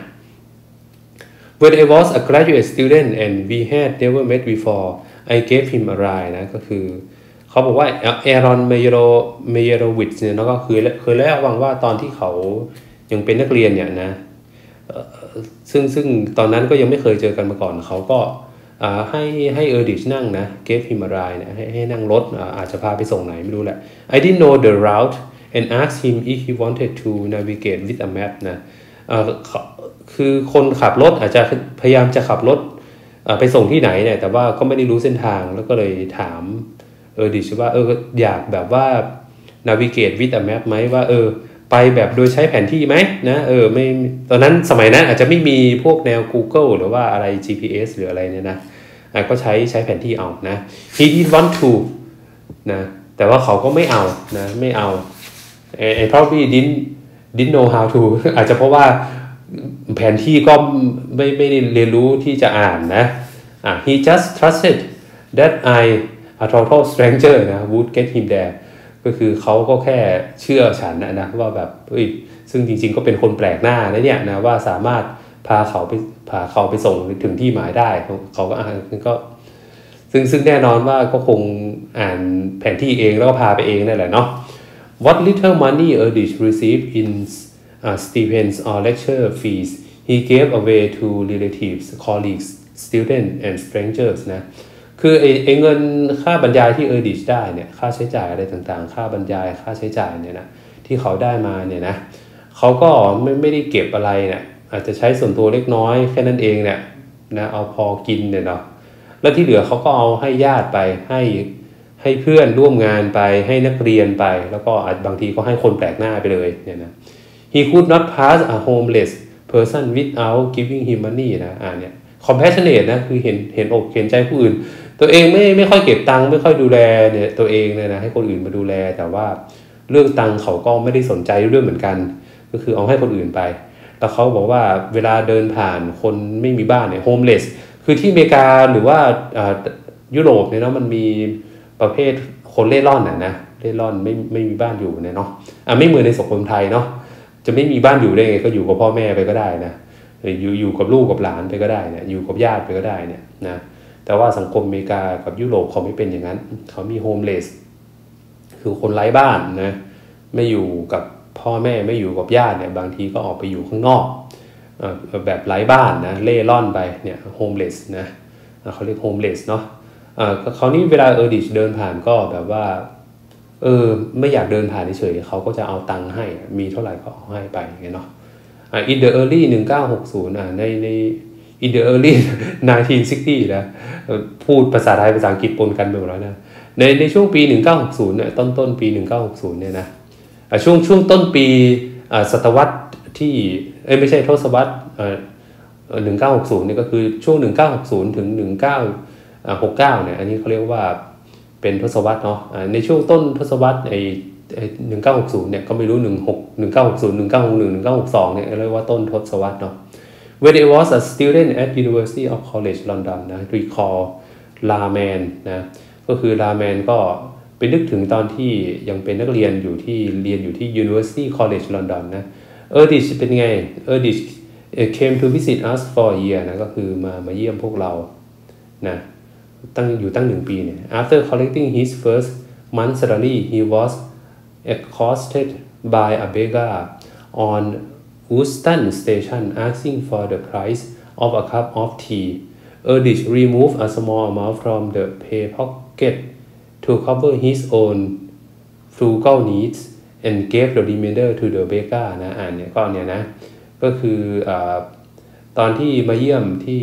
When I was a graduate student and we had never met before I gave him a ride นะก็คือเขาบอกว่าแอรอนเมโรเมโรวิชเนี่ยก็คือเคยเล่าว่าว่าตอนที่เขายังเป็นนักเรียนเนี่ยนะซึ่งซึ่งตอนนั้นก็ยังไม่เคยเจอกันมาก่อนเขาก็ให้ให้เออร์ดิชนั่งนะ gave him a ride นะให้ให้นั่งรถอาจจะพาไปส่งไหนไม่รู้แหละ I didn't know the route and asked him if he wanted to navigate with a map นะคือคนขับรถอาจจะพยายามจะขับรถไปส่งที่ไหนเนี่ยแต่ว่าก็ไม่ได้รู้เส้นทางแล้วก็เลยถามเออดิชว่าเอออยากแบบว่า navigate with a map ไหมว่าเออไปแบบโดยใช้แผนที่ไหมนะเออไม่ตอนนั้นสมัยนั้นอาจจะไม่มีพวกแนว Google หรือว่าอะไร จี พี เอส หรืออะไรเนี่ยนะก็ใช้ใช้แผนที่เอานะ he didn't want to นะแต่ว่าเขาก็ไม่เอานะไม่เอา I probably didn't didn't know how to อาจจะเพราะว่าแผนที่ก็ไม่ไม่ได้เรียนรู้ที่จะอ่านนะอ่ะ he just trusted that I a total stranger นะ would get him there ก็คือเขาก็แค่เชื่อฉันนะนะว่าแบบเฮ้ยซึ่งจริงๆก็เป็นคนแปลกหน้านะเนี่ยนะว่าสามารถพาเขาไปพาเขาไปส่งถึงที่หมายได้เขาก็อ่านก็ซึ่งซึ่งแน่นอนว่าก็คงอ่านแผนที่เองแล้วก็พาไปเองนั่นแหละเนาะ What little money Erdich received in uh, stipends or lecture fees he gave away to relatives, colleagues, students and strangers นะคือไอ้ไอ้เงินค่าบรรยายที่เออร์ดิชได้เนี่ยค่าใช้จ่ายอะไรต่างๆค่าบรรยายค่าใช้จ่ายเนี่ยนะที่เขาได้มาเนี่ยนะเขาก็ไม่ไม่ได้เก็บอะไรเนี่ยอาจจะใช้ส่วนตัวเล็กน้อยแค่นั้นเองเนี่ยนะเอาพอกินเนี่ยเนาะแล้วที่เหลือเขาก็เอาให้ญาติไปให้ให้เพื่อนร่วมงานไปให้นักเรียนไปแล้วก็อาจบางทีก็ให้คนแปลกหน้าไปเลยเนี่ยนะ he could not pass a homeless person without giving him money นะอ่าเนี่ย compassionate นะคือเห็นเห็นอกเห็นใจผู้อื่นตัวเองไม่ไม่ค่อยเก็บตังค์ไม่ค่อยดูแลเนี่ยตัวเองเนี่ยนะให้คนอื่นมาดูแลแต่ว่าเรื่องตังค์เขาก็ไม่ได้สนใจเรื่องเหมือนกันก็คือเอาให้คนอื่นไปแล้วเขาบอกว่าเวลาเดินผ่านคนไม่มีบ้านเนี่ยโฮมเลสคือที่อเมริกาหรือว่ายุโรปเนี่ยเนาะมันมีประเภทคนเล่ร่อนน่ะนะเล่ร่อนไม่ไม่มีบ้านอยู่เนี่ยเนาะอ่ะไม่เหมือนในสังคมไทยเนาะจะไม่มีบ้านอยู่ได้ไงก็อยู่กับพ่อแม่ไปก็ได้นะอยู่อยู่กับลูกกับหลานไปก็ได้เนี่ยอยู่กับญาติไปก็ได้เนี่ยนะแต่ว่าสังคมอเมริกากับยุโรปเขาไม่เป็นอย่างนั้นเขามีโฮมเลสคือคนไร้บ้านนะไม่อยู่กับพ่อแม่ไม่อยู่กับญาติเนี่ยบางทีก็ออกไปอยู่ข้างนอกแบบไร้บ้านนะเล่ร่อนไปเนี่ยโฮมเลสนะเขาเรียกโฮมเลสเนาะคราวนี้เวลาเออร์ดิชเดินผ่านก็แบบว่าเออไม่อยากเดินผ่านเฉยๆเขาก็จะเอาตังค์ให้มีเท่าไหร่ก็เอาให้ไปอย่างเงี้ยเนาะอ่า in the early หนึ่งเก้าหกศูนย์อ่าในใน in the early ไนน์ทีนซิกตี้นะพูดภาษาไทยภาษาอังกฤษปนกันไปหมดแล้วนะในในช่วงปีหนึ่งเก้าหกศูนย์เนี่ยต้นต้นปีหนึ่งเก้าหกศูนย์เนี่ยนะอ่าช่วงช่วงต้นปีอ่าศตวรรษที่เอ้ยไม่ใช่ทศวรรษเอ่อหนึ่งเก้าหกศูนย์เนี่ยก็คือช่วงหนึ่งเก้าหกศูนย์ถึงหนึ่งเก้าหกเก้าเนี่ยอันนี้เขาเรียกว่าเป็นทศวรรษเนาะในช่วงต้นทศวรรษไอ้หนึ่งเก้าหกศูนย์เนี่ยก็ไม่รู้หนึ่งหกหนึ่งเก้าหกศูนย์หนึ่งเก้าหกหนึ่งหนึ่งเก้าหกสองเนี่ยเรียกว่าต้นทศวรรษเนาะ When I was a student at University of College London นะ recall ลาแมนนะก็คือลาแมนก็ไปนึกถึงตอนที่ยังเป็นนักเรียนอยู่ที่เรียนอยู่ที่ University College London นะ Erdich เป็นไง Erdich came to visit us for a year นะก็คือมามาเยี่ยมพวกเรานะตั้งอยู่ตั้งหนึ่งปีเนี่ย After collecting his first month salary he was accosted by a beggar on Euston Station asking for the price of a cup of tea. Erdich removed a small amount from the pay pocket to cover his own frugal needs and gave the remainder to the beggar นะอ่านเนี่ยก็เนี่ยนะก็คืออตอนที่มาเยี่ยมที่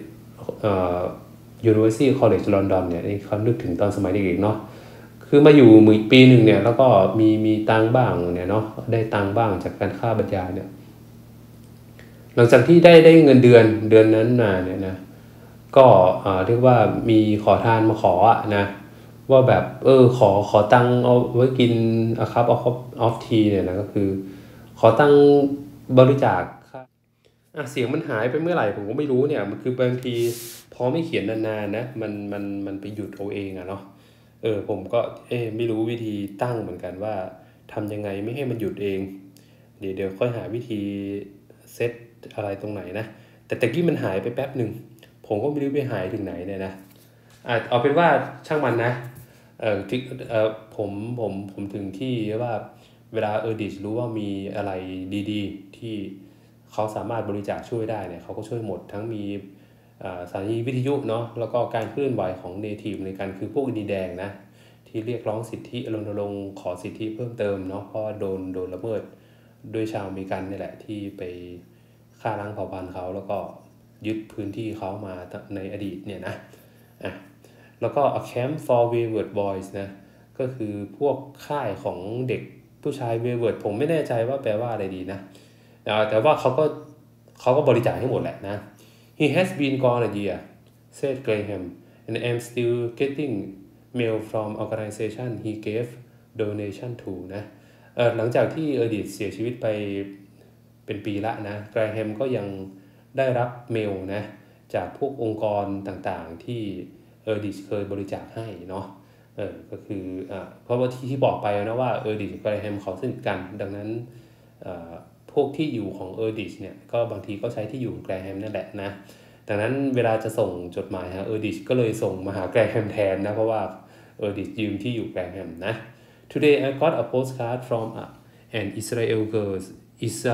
University College London เนี่ยเขานึกถึงตอนสมัยเด็กๆเนาะคือมาอยู่มือปีหนึ่งเนี่ยแล้วก็มีมีตังบ้างเนี่ยเนาะได้ตังบ้างจากการค่าบรรยายเนี่ยหลังจากที่ได้ได้เงินเดือนเดือนนั้นมาเนี่ยนะก็เรียกว่ามีขอทานมาขออะนะว่าแบบเออขอขอตังเอาไว้กินอะครับออฟออฟทีเนี่ยนะก็คือขอตังบริจาคอ่ะเสียงมันหายไปเมื่อไหร่ผมก็ไม่รู้เนี่ยมันคือบางทีพอไม่เขียนนานๆนะมันมันมันไปหยุดเอาเองอะเนาะเออผมก็เออไม่รู้วิธีตั้งเหมือนกันว่าทำยังไงไม่ให้มันหยุดเองเดี๋ยวเดี๋ยวค่อยหาวิธีเซตอะไรตรงไหนนะแต่ตะกี้มันหายไปแป๊บหนึ่งผมก็ไม่รู้ไปหายถึงไหนเนี่ยนะอ่ะเอาเป็นว่าช่างมันนะเออที่เออผมผมผมถึงที่ว่าเวลาเออดิชรู้ว่ามีอะไรดีๆที่เขาสามารถบริจาคช่วยได้เนี่ยเขาก็ช่วยหมดทั้งมีสถานีวิทยุเนาะแล้วก็การเคลื่อนไหวของเนทีฟในการคือพวกอินดีแดงนะที่เรียกร้องสิทธิรณรงค์ขอสิทธิเพิ่มเติมเนาะเพราะโดนโดนละเมิดด้วยชาวอเมริกันนี่แหละที่ไปฆ่าล้างเผ่าพันธุ์เขาแล้วก็ยึดพื้นที่เขามาในอดีตเนี่ยนะอ่ะแล้วก็ a camp for wayward boys นะก็คือพวกค่ายของเด็กผู้ชาย wayward ผมไม่แน่ใจว่าแปลว่าอะไรดีนะแต่ว่าเขาก็เขาก็บริจาคให้หมดแหละนะ He has been gone a year said Graham and I'm still getting mail from organization he gave donation to นะเอ่อหลังจากที่เออร์ดิชเสียชีวิตไปเป็นปีละนะแกรแฮมก็ยังได้รับเมลนะจากพวกองค์กรต่างๆที่เออร์ดิชเคยบริจาคให้เนาะเออก็คืออ่าเพราะว่าที่ที่บอกไปนะว่าเออร์ดิชกับแกรแฮมเขาสนิทกันดังนั้นอ่าพวกที่อยู่ของเออร์ดิชเนี่ยก็บางทีก็ใช้ที่อยู่ของแกรแฮมนั่นแหละนะดังนั้นเวลาจะส่งจดหมายหาเออร์ดิชก็เลยส่งมาหาแกรแฮมแทนนะเพราะว่าเออร์ดิชยืมที่อยู่แกรแฮมนะ Today I got a postcard from a, an Israel girls Isra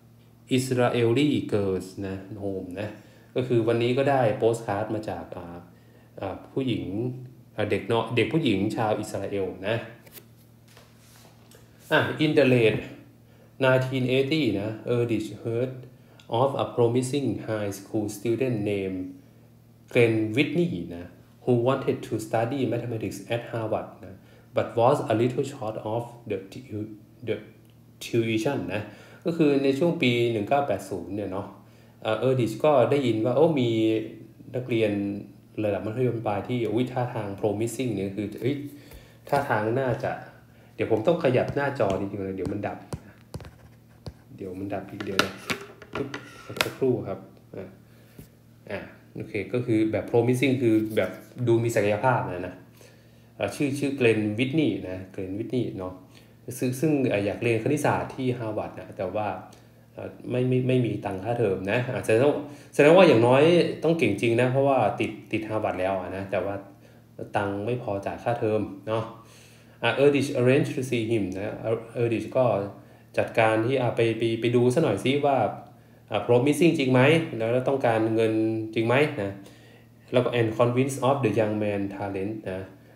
Israeli girls นะ home นะก็คือวันนี้ก็ได้โปสการ์ดมาจากอ่าอ่าผู้หญิงเด็กเนาะเด็กผู้หญิงชาวอิสราเอลนะอ่ะ in the late nineteen eighty นะ Erdich heard of a promising high school student named Glenn Whitney นะ who wanted to study mathematics at Harvard นะ but was a little short of the the tuition นะก็คือในช่วงปีหนึ่งเก้าแปดศูนย์เนี่ยเนาะเออร์ดิชก็ได้ยินว่าโอ้มีนักเรียนระดับมัธยมปลายที่อุ้ยท่าทาง promising เนี่ยคือเอ้ยท่าทางน่าจะเดี๋ยวผมต้องขยับหน้าจอจริงๆเลยเดี๋ยวมันดับเดี๋ยวมันดับอีกเดี๋ยวนะปุ๊บสักครู่ครับอ่าอ่าโอเคก็คือแบบ promising คือแบบดูมีศักยภาพนะนะชื่อชื่อเกรนวิทนีย์นะเกรนวิทนีย์เนาะซึ่งซึ่งอยากเรียนคณิตศาสตร์ที่ฮาร์วาร์ดนะแต่ว่าไม่ไม่ไม่มีตังค่าเทอมนะแสดงว่าแสดงว่าอย่างน้อยต้องเก่งจริงนะเพราะว่าติดติดฮาร์วาร์ดแล้วนะแต่ว่าตังไม่พอจ่ายค่าเทอมเนาะอ่ะ Erdich arranged to see him นะ Erdich ก็จัดการที่อ่ะไปไปไปดูซะหน่อยซิว่าอ่ะ promising จริงไหมแล้วต้องการเงินจริงไหมนะแล้วก็ and convince of the young man talent นะ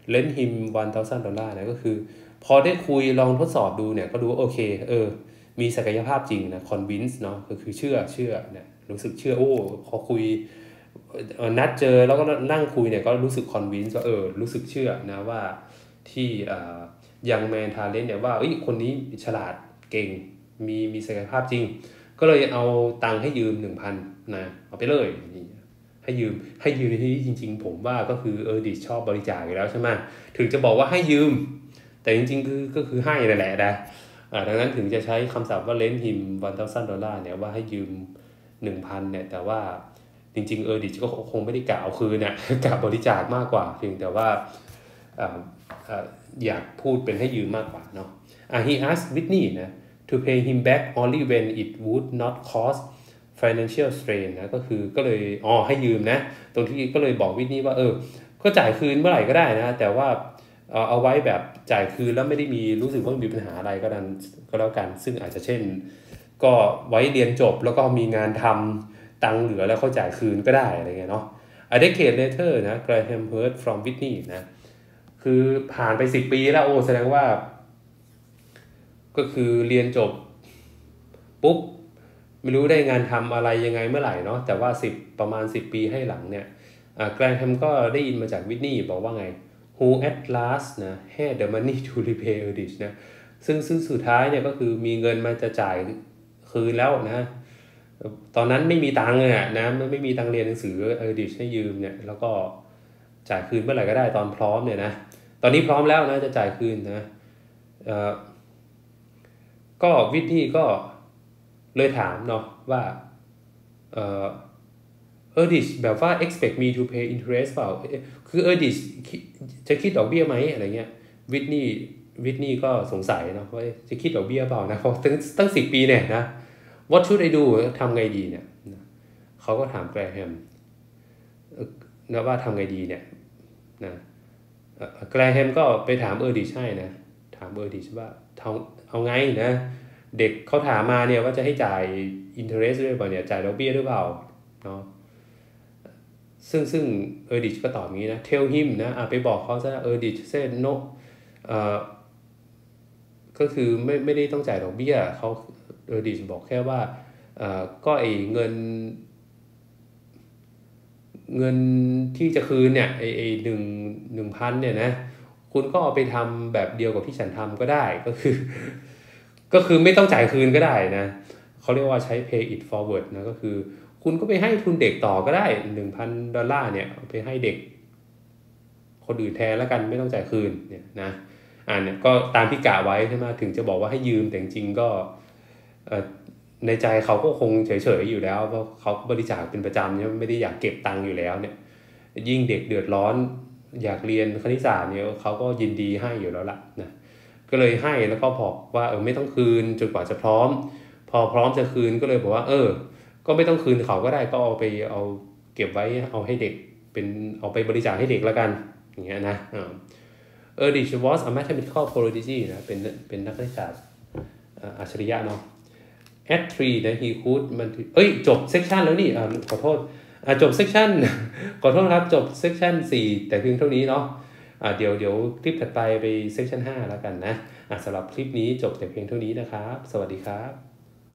lend him one thousand ดอลลาร์นะก็คือพอได้คุยลองทดสอบดูเนี่ยก็ดูโอเคเออมีศักยภาพจริงนะ convince เนาะก็คือเชื่อเชื่อเนี่ยรู้สึกเชื่อโอ้พอคุยนัดเจอแล้วก็นั่งคุยเนี่ยก็รู้สึก convince ว่าเออรู้สึกเชื่อนะว่าที่ยังแมนทาเลนต์เนี่ยว่าเอ้ยคนนี้ฉลาดเก่งมีมีศักยภาพจริงก็เลยเอาตังค์ให้ยืม หนึ่งพัน นะเอาไปเลยให้ยืมให้ยืมในที่จริงๆผมว่าก็คือเออดิชอบบริจาคอยู่แล้วใช่ไหมถึงจะบอกว่าให้ยืมแต่จริงๆคือก็คือให้นั่นแหละนะอ่าดังนั้นถึงจะใช้คำศัพท์ว่า lend him one thousand ดอลลาร์เนี่ยว่าให้ยืม หนึ่งพัน เนี่ยแต่ว่าจริงๆเออดิก็คงไม่ได้กะเอาคืนน่ะกะบริจาคมากกว่าเพียงแต่ว่าอ่าอ่าอยากพูดเป็นให้ยืมมากกว่าเนาะอ่า he asked Whitney นะ to pay him back only when it would not cause financial strain นะก็คือก็เลยอ๋อให้ยืมนะตรงที่ก็เลยบอกวิทนี่ว่าเออก็จ่ายคืนเมื่อไหร่ก็ได้นะแต่ว่าเอาเอาไว้แบบจ่ายคืนแล้วไม่ได้มีรู้สึกว่ามีปัญหาอะไรก็ดันก็แล้วกันซึ่งอาจจะเช่นก็ไว้เรียนจบแล้วก็มีงานทำตังเหลือแล้วเขาจ่ายคืนก็ได้อะไรเงี้ยเนาะ A decade later นะ Graham heard from Whitney นะคือผ่านไปสิบปีแล้วโอ้แสดงว่าก็คือเรียนจบปุ๊บไม่รู้ได้งานทำอะไรยังไงเมื่อไหร่เนาะแต่ว่าสิบประมาณสิบปีให้หลังเนี่ยแกรนแฮมก็ได้ยินมาจากวิทนี่บอกว่าไง who at last นะ had the money to repay Erdich นะซึ่งซึ่งสุดท้ายเนี่ยก็คือมีเงินมาจะจ่ายคืนแล้วนะตอนนั้นไม่มีตังค์เลยนะไม่ไม่มีตังค์เรียนหนังสือ Erdich ให้ยืมเนี่ยแล้วก็จ่ายคืนเมื่อไหร่ก็ได้ตอนพร้อมเนี่ยนะตอนนี้พร้อมแล้วนะจะจ่ายคืนนะเอ่อก็วิทนี่ก็เลยถามเนาะว่าเออเออดิชแบบว่า expect me to pay interest เปล่าคือเออดิชจะคิดดอกเบี้ยไหมอะไรเงี้ยวิทนี่วิทนี่ก็สงสัยเนาะว่าจะคิดดอกเบี้ยเปล่านะเพราะตั้งตั้งสิบปีเนี่ยนะ what should I do ทำไงดีเนี่ยเขาก็ถามแกรแฮมนะว่าทำไงดีเนี่ยนะแกรแฮมก็ไปถามเออดิชให้นะถามเออดิชว่าเอาไงนะเด็กเขาถามมาเนี่ยว่าจะให้จ่าย interest ด้วยเปล่าเนี่ยจ่ายดอกเบี้ยหรือเปล่าเนาะซึ่งซึ่งเออดิชก็ตอบงี้นะ tell him นะอ่ะไปบอกเขาซะเออดิช said no เอ่อก็คือไม่ไม่ได้ต้องจ่ายดอกเบี้ยเขาเออดิชบอกแค่ว่าเอ่อก็ไอเงินเงินที่จะคืนเนี่ยไอไอหนึ่งหนึ่งพันเนี่ยนะคุณก็เอาไปทำแบบเดียวกับที่ฉันทำก็ได้ก็คือก็คือไม่ต้องจ่ายคืนก็ได้นะเขาเรียกว่าใช้ pay it forward นะก็คือคุณก็ไปให้ทุนเด็กต่อก็ได้ หนึ่งพัน ดอลลาร์เนี่ยไปให้เด็กคนอื่นแทนแล้วกันไม่ต้องจ่ายคืนเนี่ยนะอ่าเนี่ยก็ตามที่กะไว้ใช่ไหมถึงจะบอกว่าให้ยืมแต่จริงๆก็ในใจเขาก็คงเฉยๆอยู่แล้วเพราะเขาบริจาคเป็นประจำเนี่ยไม่ได้อยากเก็บตังค์อยู่แล้วเนี่ยยิ่งเด็กเดือดร้อนอยากเรียนคณิตศาสตร์เนี่ยเขาก็ยินดีให้อยู่แล้วล่ะนะก็เลยให้แล้วก็บอกว่าเออไม่ต้องคืนจนกว่าจะพร้อมพอพร้อมจะคืนก็เลยบอกว่าเออก็ไม่ต้องคืนเขาก็ได้ก็เอาไปเอาเก็บไว้เอาให้เด็กเป็นเอาไปบริจาคให้เด็กแล้วกันอย่างเงี้ยนะเออ Erdich was a mathematical prodigy นะเป็นเป็นนักคณิตศาสตร์อัจฉริยะเนาะ at three นะ he could มันเอ้ยจบเซกชันแล้วนี่อ่าขอโทษอ่าจบเซกชันขอโทษครับจบเซกชันสี่แต่เพียงเท่านี้เนาะอ่าเดี๋ยวเดี๋ยวคลิปถัดไปไปเซกชันห้าแล้วกันนะอ่าสำหรับคลิปนี้จบแต่เพียงเท่านี้นะครับสวัสดีครับ